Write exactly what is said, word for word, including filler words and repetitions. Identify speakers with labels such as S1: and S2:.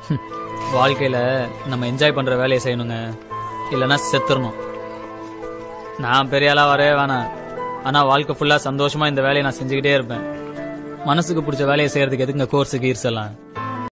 S1: வாழ்க்கையில நம்ம என்ஜாய் பண்ற வேலையை செய்யணுங்க, இல்லைன்னா செத்துறணும். நான் பெரிய ஆளா வரவே வேணாம், ஆனா வாழ்க்கை ஃபுல்லா சந்தோஷமா இந்த வேலையை நான் செஞ்சுக்கிட்டே இருப்பேன். மனசுக்கு பிடிச்ச வேலையை செய்யறதுக்கு எதுக்குங்க கோர்ஸு கீர்ஸ் எல்லாம்?